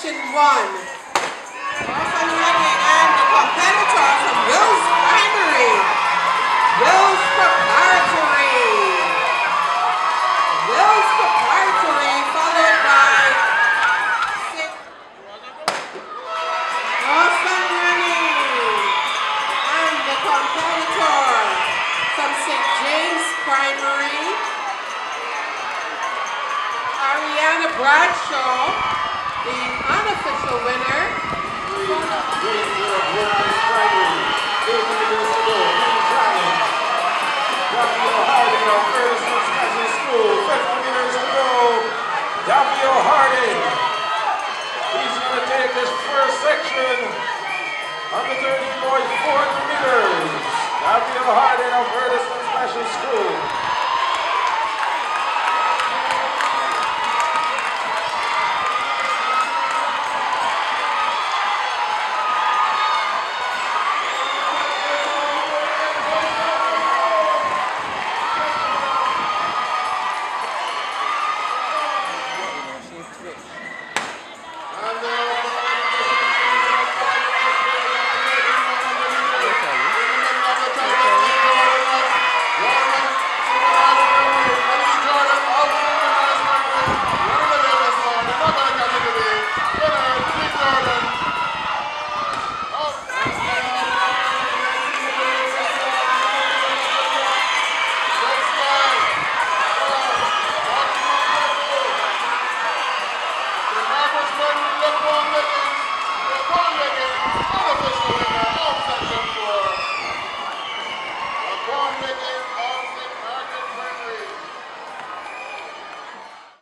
Section 1. Off and running, and the competitor from Wills Primary. Wills Preparatory. Wills Preparatory, followed by off and running, and the competitor from St. James Primary, Ariana Bradshaw, the unofficial winner. Davio Harding. He's going to take this first section on the 30 boys 400 meters. Davio Harding of Verdiston Special School.